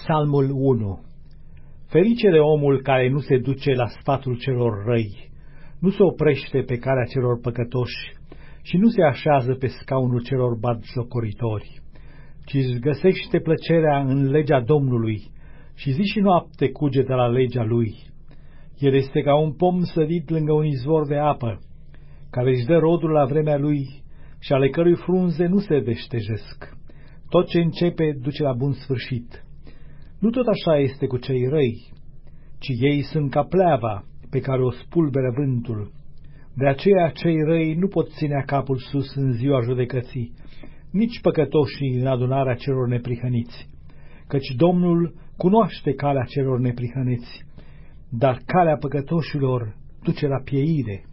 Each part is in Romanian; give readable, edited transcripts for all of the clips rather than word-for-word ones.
Psalmul 1. Ferice de omul care nu se duce la sfatul celor răi, nu se oprește pe calea celor păcătoși și nu se așează pe scaunul celor batjocoritori, ci își găsește plăcerea în legea Domnului și zi și noapte cugetă la legea Lui. El este ca un pom sădit lângă un izvor de apă, care își dă rodul la vremea lui și ale cărui frunze nu se deștejesc. Tot ce începe duce la bun sfârșit. Nu tot așa este cu cei răi, ci ei sunt ca pleava pe care o spulberă vântul. De aceea cei răi nu pot ținea capul sus în ziua judecății, nici păcătoșii în adunarea celor neprihăniți, căci Domnul cunoaște calea celor neprihăniți, dar calea păcătoșilor duce la pieire.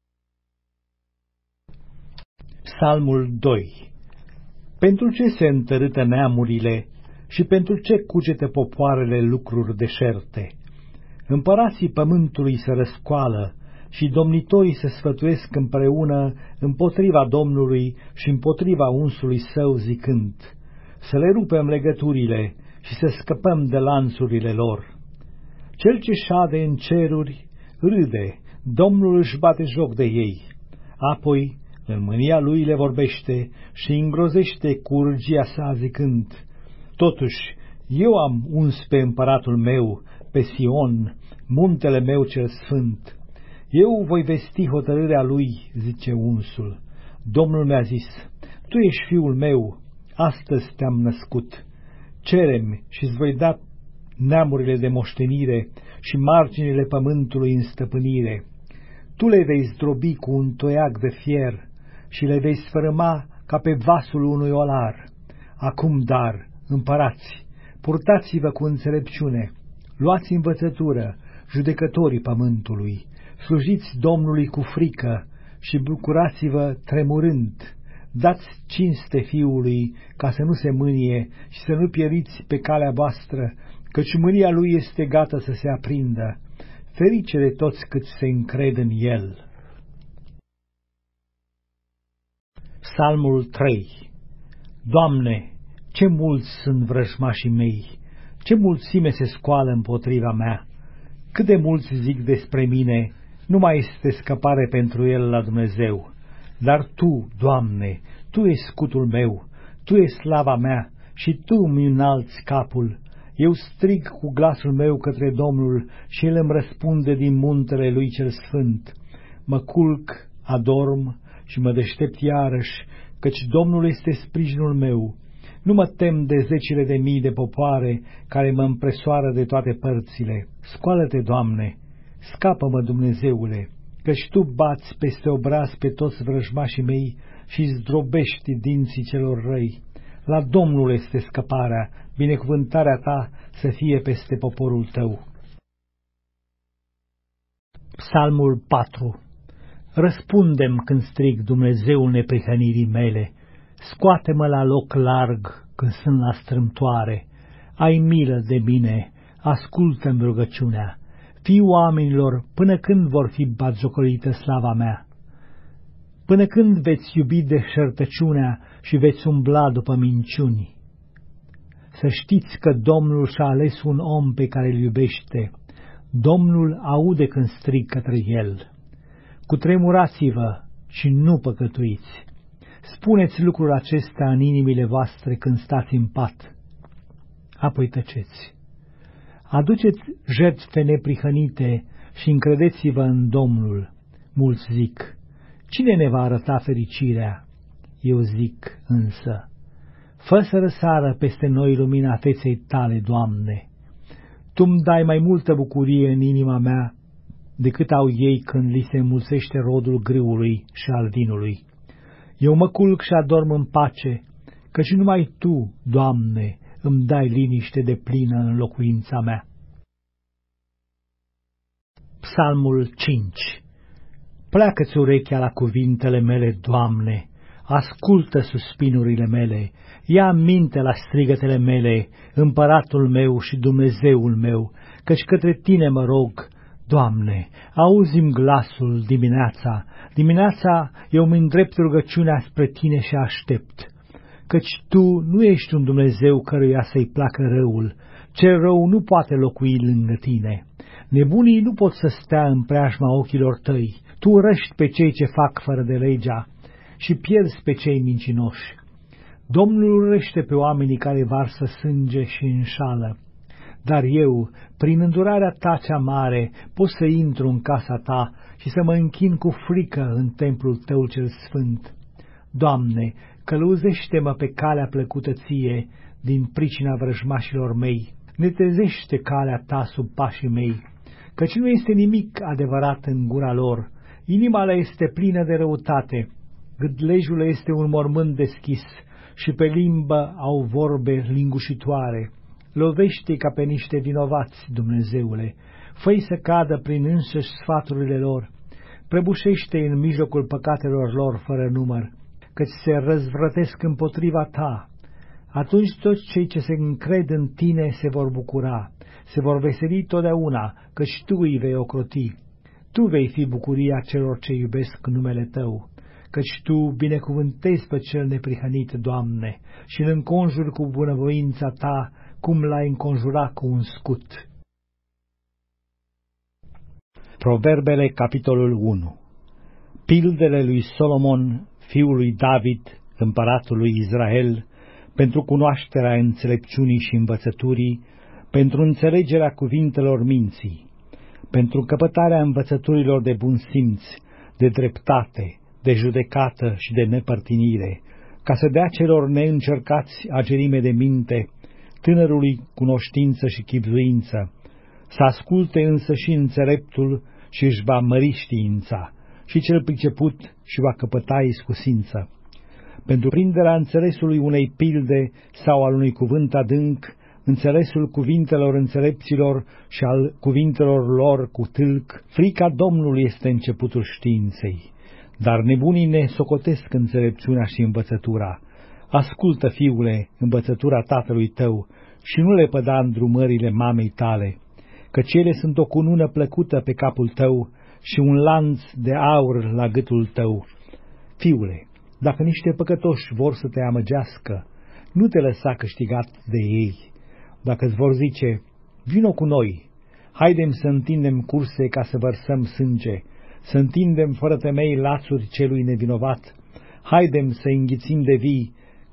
Psalmul 2. Pentru ce se întărâtă neamurile și pentru ce cugetă popoarele lucruri deșerte? Împărații pământului se răscoală și domnitorii se sfătuiesc împreună împotriva Domnului și împotriva unsului său, zicând: să le rupem legăturile și să scăpăm de lanțurile lor. Cel ce șade în ceruri râde, Domnul își bate joc de ei. Apoi, în mânia lui le vorbește și îngrozește cu urgia sa, zicând: totuși, eu am uns pe împăratul meu, pe Sion, muntele meu cel sfânt. Eu voi vesti hotărârea lui, zice unsul. Domnul mi-a zis: tu ești fiul meu, astăzi te-am născut. Cere-mi și-ți voi da neamurile de moștenire și marginile pământului în stăpânire. Tu le vei zdrobi cu un toiag de fier și le vei sfărâma ca pe vasul unui olar. Acum, dar, împărați, purtați-vă cu înțelepciune, luați învățătură, judecătorii pământului, slujiți Domnului cu frică și bucurați-vă tremurând, dați cinste Fiului ca să nu se mânie și să nu pieriți pe calea voastră, căci mânia Lui este gata să se aprindă. Ferice de toți cât se încred în El. Psalmul 3. Doamne, ce mulți sunt vrăjmașii mei, ce mulțime se scoală împotriva mea! Cât de mulți zic despre mine, nu mai este scăpare pentru el la Dumnezeu. Dar Tu, Doamne, Tu ești scutul meu, Tu ești slava mea și Tu îmi înalți capul. Eu strig cu glasul meu către Domnul și El îmi răspunde din muntele Lui cel sfânt. Mă culc, adorm și mă deștept iarăși, căci Domnul este sprijinul meu. Nu mă tem de zecile de mii de popoare care mă împresoară de toate părțile. Scoală-te, Doamne, scapă-mă, Dumnezeule, căci Tu bați peste obraz pe toți vrăjmașii mei și zdrobești dinții celor răi. La Domnul este scăparea, binecuvântarea Ta să fie peste poporul Tău. Psalmul 4. Răspundem când strig, Dumnezeul neprihănirii mele, scoate-mă la loc larg când sunt la strâmtoare, ai milă de mine, ascultă-mi rugăciunea. Fii oamenilor, până când vor fi batjocorită slava mea? Până când veți iubi deșertăciunea și veți umbla după minciuni? Să știți că Domnul și-a ales un om pe care îl iubește. Domnul aude când strig către el. Cutremurați-vă și nu păcătuiți. Spuneți lucrul acesta în inimile voastre când stați în pat. Apoi tăceți. Aduceți jertfe neprihănite și încredeți-vă în Domnul. Mulți zic: cine ne va arăta fericirea? Eu zic însă: fă să răsară peste noi lumina feței Tale, Doamne. Tu-mi dai mai multă bucurie în inima mea decât au ei când li se înmulțește rodul grâului și al vinului. Eu mă culc și adorm în pace, căci numai Tu, Doamne, îmi dai liniște de plină în locuința mea. Psalmul 5. Pleacă-ți urechea la cuvintele mele, Doamne, ascultă suspinurile mele, ia aminte la strigătele mele, împăratul meu și Dumnezeul meu, căci către Tine mă rog. Doamne, auzi-mi glasul dimineața, dimineața eu îmi îndrept rugăciunea spre Tine și aștept. căci Tu nu ești un Dumnezeu căruia să-i placă răul, cel rău nu poate locui lângă Tine. Nebunii nu pot să stea în preajma ochilor Tăi, Tu urăști pe cei ce fac fără de legea și pierzi pe cei mincinoși. Domnul urăște pe oamenii care varsă sânge și înșală. Dar eu, prin îndurarea Ta cea mare, pot să intru în casa Ta și să mă închin cu frică în templul Tău cel sfânt. Doamne, călăuzește-mă pe calea plăcută Ție, din pricina vrăjmașilor mei. Netezește calea Ta sub pașii mei, căci nu este nimic adevărat în gura lor. Inima le este plină de răutate, gâtlejul este un mormânt deschis și pe limbă au vorbe lingușitoare. Lovește-i ca pe niște vinovați, Dumnezeule, fă-i să cadă prin însăși sfaturile lor, prăbușește-i în mijlocul păcatelor lor fără număr, căci se răzvrătesc împotriva Ta. Atunci toți cei ce se încred în Tine se vor bucura, se vor veseli totdeauna, căci Tu îi vei ocroti. Tu vei fi bucuria celor ce iubesc numele Tău, căci Tu binecuvântezi pe cel neprihănit, Doamne, și îl înconjuri cu bunăvoința Ta, cum l-ai înconjurat cu un scut. Proverbele, capitolul 1. Pildele lui Solomon, fiul lui David, împăratul lui Israel, pentru cunoașterea înțelepciunii și învățăturii, pentru înțelegerea cuvintelor minții, pentru căpătarea învățăturilor de bun simț, de dreptate, de judecată și de nepărtinire, ca să dea celor neîncercați agerime de minte, tânărului cunoștință și chibzuință, să asculte însă și înțeleptul și își va mări știința, și cel priceput și va căpăta iscusință. Pentru prinderea înțelesului unei pilde sau al unui cuvânt adânc, înțelesul cuvintelor înțelepților și al cuvintelor lor cu tâlc, frica Domnului este începutul științei. Dar nebunii ne socotesc înțelepciunea și învățătura. Ascultă, fiule, învățătura tatălui tău și nu le păda îndrumările mamei tale, căci ele sunt o cunună plăcută pe capul tău și un lanț de aur la gâtul tău. Fiule, dacă niște păcătoși vor să te amăgească, nu te lăsa câștigat de ei. Dacă îți vor zice, vino cu noi, haidem să întindem curse ca să vărsăm sânge, să întindem fără temei lațuri celui nevinovat, haidem să înghițim de vii,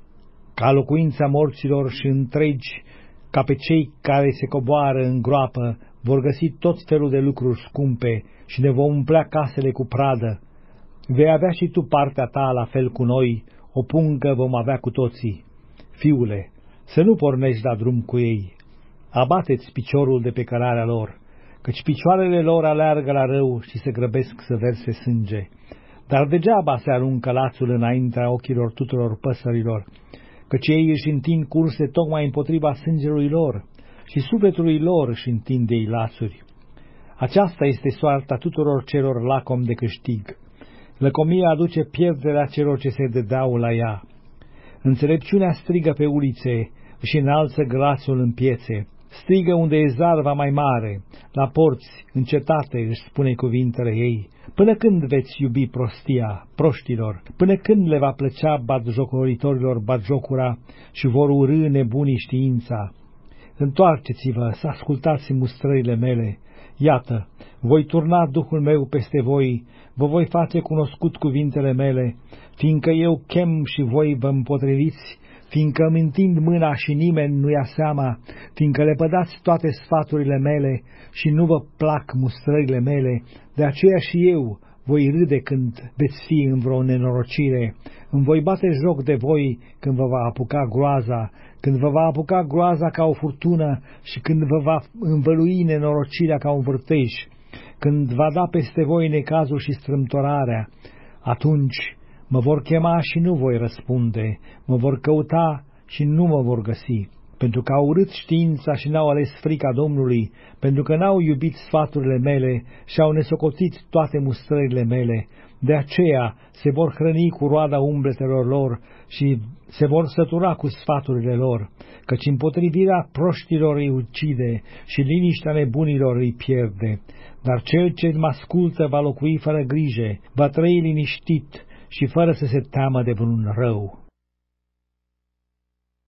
ca locuința morților și întregi, ca pe cei care se coboară în groapă, vor găsi tot felul de lucruri scumpe și ne vom umplea casele cu pradă. Vei avea și tu partea ta la fel cu noi, o pungă vom avea cu toții. Fiule, să nu pornești la drum cu ei, abate-ți piciorul de pe cărarea lor, căci picioarele lor aleargă la rău și se grăbesc să verse sânge. Dar degeaba se aruncă lațul înaintea ochilor tuturor păsărilor, căci ei își întind curse tocmai împotriva sângelui lor și sufletului lor își întind ei lațuri. Aceasta este soarta tuturor celor lacomi de câștig. Lăcomia aduce pierderea celor ce se dedau la ea. Înțelepciunea strigă pe ulițe și înalță glasul în piețe, strigă unde e zarva mai mare, la porți, în cetate își spune cuvintele ei. Până când veți iubi prostia, proștilor? Până când le va plăcea batjocoritorilor batjocura și vor urâ nebunii știința? Întoarceți-vă să ascultați mustrările mele. Iată, voi turna Duhul meu peste voi, vă voi face cunoscut cuvintele mele, fiindcă eu chem și voi vă împotriviți, fiindcă îmi întind mâna și nimeni nu ia seama, fiindcă le pădați toate sfaturile mele și nu vă plac mustrările mele, de aceea și eu voi râde când veți fi în vreo nenorocire, îmi voi bate joc de voi când vă va apuca groaza, când vă va apuca groaza ca o furtună și când vă va învălui nenorocirea ca un vârtej, când va da peste voi necazul și strâmtorarea. Atunci mă vor chema și nu voi răspunde, mă vor căuta și nu mă vor găsi, pentru că au urât știința și n-au ales frica Domnului, pentru că n-au iubit sfaturile mele și au nesocotit toate mustrările mele. De aceea se vor hrăni cu roada umbletelor lor și se vor sătura cu sfaturile lor, căci împotrivirea proștilor îi ucide și liniștea nebunilor îi pierde. Dar cel ce mă ascultă va locui fără grijă, va trăi liniștit și fără să se teamă de vreun rău.